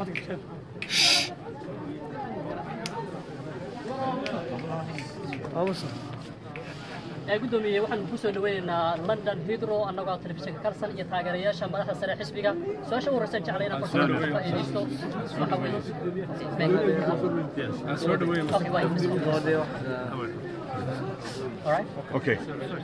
gudoomiye waxaan ku soo dhaweynaa London Heathrow anagoo telefishinka Karsan iyo taageerayaasha madaxda sare xisbiga soo waraysan jeclayna fursad ka faa'iideysto waxa weeye soo dhaweynaa all right okay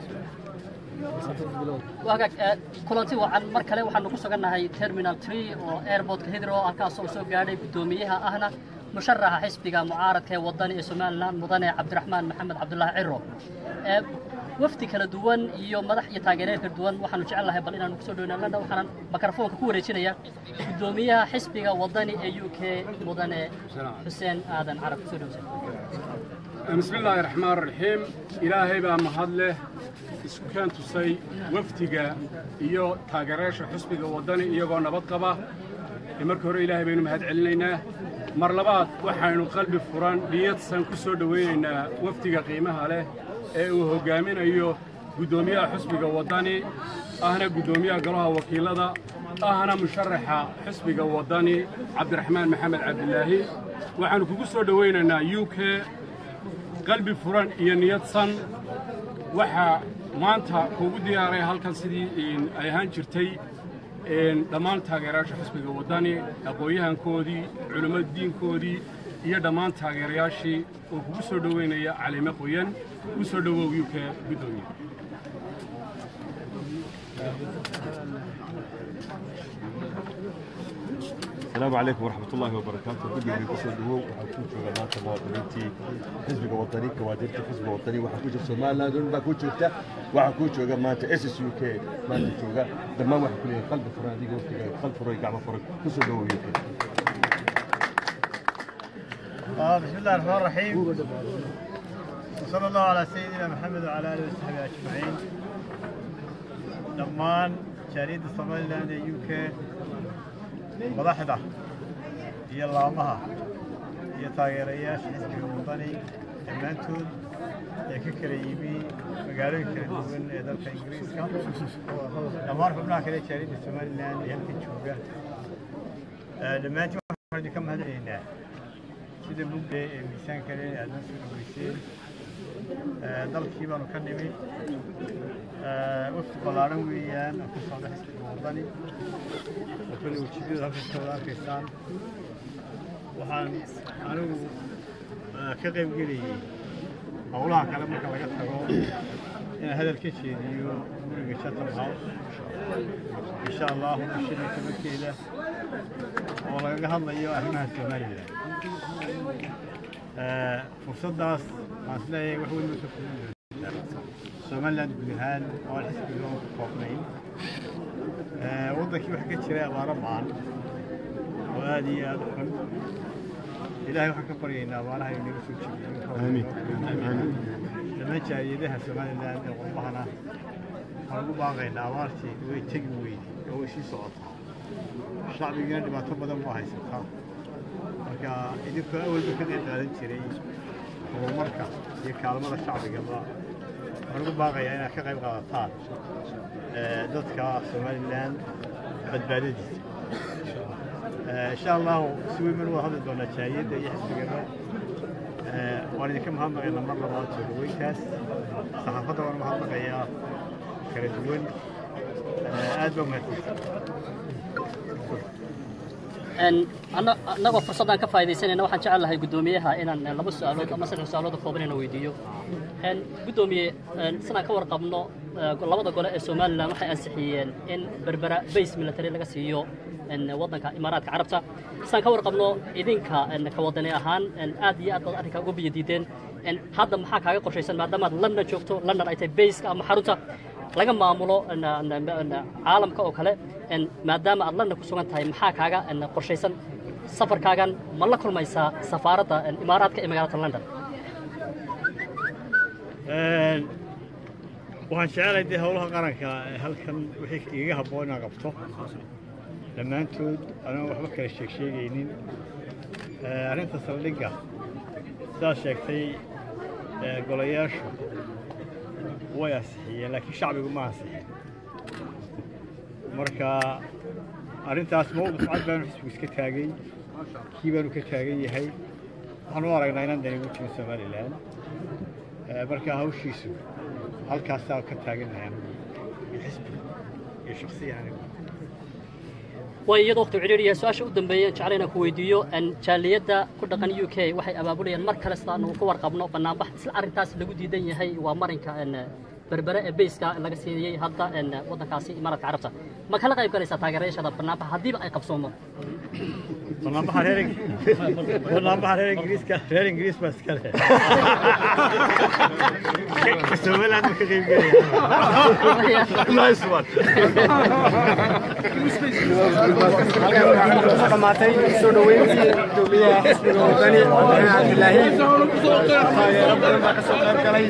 وهاك كلانتي وعن مركله وحنا كسرنا هاي تيرمينال 3 أو إيربورت هيدرو أكاسو سو قاعد بدوميها أهنا مشرح حسبك معارض كوضني سومالان مضني عبد الرحمن محمد عبد الله عرو وفدي كلا دوان يوم مدح يتاجرين كردوان وحنا نجعل لها بلينا نكسرنا لنا وحنا ميكروفون كوري شنيا بدوميها حسبك وضني UK مضني حسين آدم عرب سودوسي بسم الله الرحمن الرحيم إلهي بمهدله iskukaan tusay waftiga iyo taageerayaasha xisbiga Waddani iyagoo nabad qaba markii hore Ilaahay baynu mahad celinaynaa mar labaad waxaanu qalbi furan niyadsan ku soo dhaweynaynaa waftiga qiimaha leh ee uu hogaaminayo gudoomiyaha xisbiga Waddani ahna gudoomiyaha golaha wakiilada ahna musharaxa xisbiga Waddani Abdirahman Maxamed Cabdilaahi waxaanu kugu soo dhaweynaynaa UK qalbi furan iyo niyadsan waxa maanta ugu diyaaray halkan sidii ay ahaan jirtay dhammaan taageerayaasha xisbiga Waddani aqoonyahankoodii culimada diinkoodii iyo dhammaan taageerayaashii oo kugu soo dhaweynaya caleemo qoyan u soo dhawow UK gudoomiye السلام عليكم ورحمة الله وبركاته. بدي أقول لكم دهو وحكون شو جماعة مواطنينتي حزب وطني كوادرت حزب وطني وحكون شو ما لا دون بكون شو تا وحكون شو جماعة SSUK ما شو جا تمام وحكون قلب فرادي قلت قلب فرادي قاعد فرق كسر دهو UK. بسم الله الرحمن الرحيم. وصلى الله على سيدنا محمد وعلى آله وصحبه أجمعين. دمان شريد الصوماليلاند UK مضحدة هي اللامها هي تاجرياش حزب الوطني المنتود يككريبي مقالين كردون دولة إنجليز كان دمار حبنا كده شريد الصوماليلاند يمكن تشوفه لما تشوف كم هذا هنا كده مبدأ ميسان كده الناس الكويسين دل كيبان وكنمي وقت بلارن ويان وكسر حزب الوطني وكل وجدي هذا الشغل كيسان وحن أنا كقيم قلي أولها كلام كلا يتقول هذا الكشي ديو مرجع هاوس إن شاء الله ونشيل كمكيلة والله قهنا إياه أهمها السمايلة فرصة داس مسألة وحول المسؤولين سوماليلاند بلهان والحزب اليوم فوقنين وضعك وحكي شراء باربعان وهذه أدخل إلهي وحكي قرينا وأنا هاي اللي رسول شبيه آمين آمين لما جاء يدها سوماليلاند وقبحنا هربوا باغينا وارتي ويتقوي هو شيء صعطها الشعب يقول ما تبدأ واحد سبحان marka idinku awal ka qaadan jiray oo marka iyo kaalmada shacbiga waxaan ugu baaqayaa inaad ka qayb qaadataan dadka Somaliland badbaadadiisa insha Allah si weyn wada hadal doona jaayida iyo xisbiga waan idinka mahadnaqaynaa mar labaad soo dhaweyntaas saxaafadda waan mahadnaqayaa kala duwan aad baa أنا فرصة أنك فايدة سنة أنا وحنا جعل هاي قدوميها إن لبس سؤالات مثلا سؤالات كوبرين ويديو إن قدومي سنة كور قبلنا لبضة قلة السومال لا محي أسحيين إن بربرة بيس من التري لقى سيو إن وطنك إمارات عربتها سنة كور قبلنا إذن إن كوطني أهان إن آدي أتى كوبي جديدين إن هذا محاك هاي قرشي سنة بعد ما لندن شفته لندن أيتي بيس كمحروتها laga maamulo caalamka oo kale maadaama aad London ku sugan tahay maxaa kaaga qorshaysan safarkaagan ma la kulmaysaa safaaradda Imaaraadka ee magaalada London waxaan jecelahay hawlaha qaranka halkan wixii iga habboon inaan qabto dhammaantood anaa waxba kala sheegaynin arrinta saldhigga sidaa sheegtay golayaashu way asixiyeen laakiin shacbigu ma asixin marka arrintaas mowqif cad baanu xisbigu iska taagay kii baanu ka taagan yahay waxaan u aragnaa inaan dani ugu jirin somalilan marka hawshiisu halkaasaa ka taagannahay anigu iyo xisbiga iyo shaksiya anigu way iyadoo waqti ciriiriya su'aasha u dambeeyay jacayna ku weydiiyo an jaaliyada ku dhaqan UK waxay abaabulayaan mar kale sidaan uu ka warqabno banaanbax isla arrintaas lagu diidan yahay waa marinka berbere ee beyska laga siiyay hadda wadankaasi Imaaraadka Carabta ma kala qayb galaysaa taageerayaasha banaanbax hadiiba ay qabsoomo banaanbax reer Ingiriis baa iska leh Somaliland ma ka qayb galaya nice one dhamaatay soo dhaweyntii dowladda xisbiga Waddani Cabdilaahi taageero badan baa ka soo qayb galay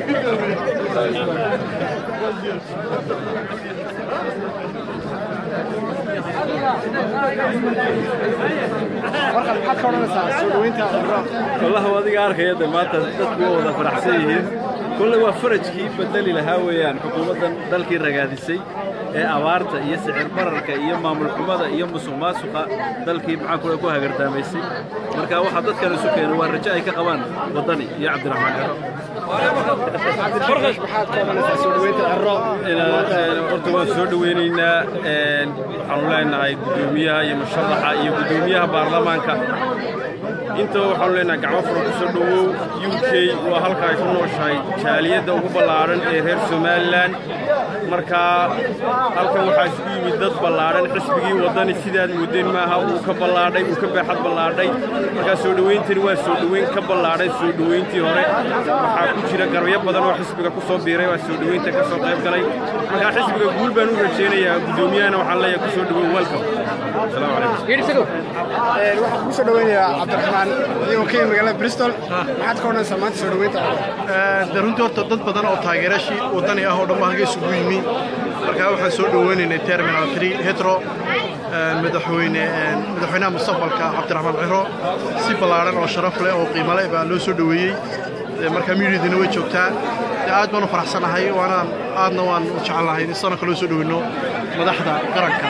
والله وادي أرخي يد ما تدقوا ولا فرحسيه كل وفرجكي بدل لها ويان حكومة دلكي رجالسي أوارت يسعر بررك يوم ما الحكومة يوم مسوما سقى دلكي مع كل كوها قرداميسي مركا وحدت كانوا سكين والرجاء كقوان وطني يا عبد الرحمن عبد الفرغش بحال كمان سودوينت الراب أردوان سودوينينا حولنا قدوميها يا مشرحة يا قدوميها برلمانك inta waxaan leenahay gacmo furo ku soo dhawow UK waa halka ay ku nooshahay jaaliyada ugu ballaaran ee reer Somaliland marka halkan waxa isku yimid dad ballaaran xisbigii Waddani sidaad moodeen maaha uu ka ballaadhay uu ka baaxad ballaadhay marka soo dhaweyntii waa soo dhaweyn ka ballaadhay soo dhaweyntii hore waxa ku jira garabyo badan oo xisbiga ku soo biiray waa soo dhaweynta ka soo qayb galay marka xisbiga guul baan u rajeynayaa gudoomiyahana waxaan leeyahay ku soo dhawow welcome السلام عليكم waxaan ku soo dhaweynayaa Abdirahman iyo keen magaalada Bristol maxaad ka oranaysaa maanta soo dhaweynta runtii horta dad badan oo taageerayaashii Waddani ah oo dhammaan halkay isugu yimi marka waxaan soo dhaweynaynay terminal 3 hetero madaxweynaha mustaqbalka Abdirahman Cirro si ballaaran oo sharaf leh oo qiimo leh baa loo soo dhaweeyay marka miidiina way joogtaa aad baan u faraxsanahay waana aadna waan u jecelahay in sanadka loo soo dhaweyno madaxda qaranka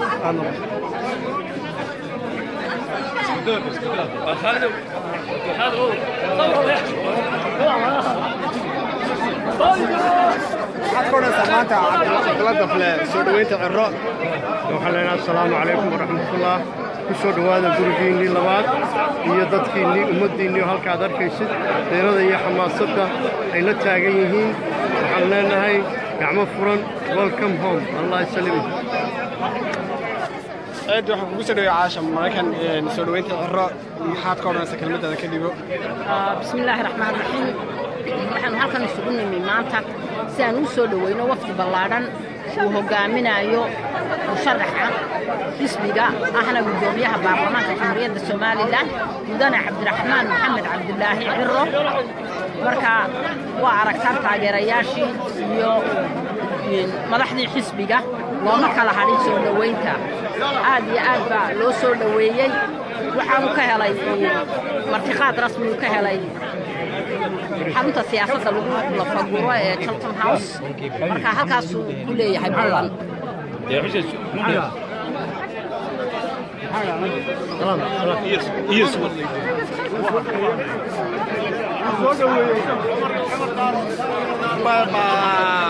السلام عليكم ورحمة الله كسر هذا جروبيني لبعض يدتكني أمديني هالكادر كيسد لأنه ذي حماسة أي نتاجيهين حلنا هاي يعمل فرن welcome home الله يسلمك aad waxaan kugu soo dhaweeyay caasha markan soo dhaweynta Cirro maxaad ka oranaysaa kelmadda ka dhigo bismillaahir rahmaanir rahiim waxaan halkan isugu nimid maanta si aan u soo dhaweyno wafdi ballaaran uu hogaaminayo musharaxa xisbiga ahna gudoomiyaha baarlamaanka jamhuuriyadda Soomaaliland Waddani Abdirahman Cirro marka waa aragtaan taageerayaashii iyo madaxdii xisbiga looma kala hadhin soo dhaweynta aad iyo aad baa loo soo dhaweeyay waxaan ka helay martiqaad rasmi ka helay xarunta siyaasadda lagu lafaguro ee Chatham House marka halkaas uu ku leeyahay ballan Bye bye.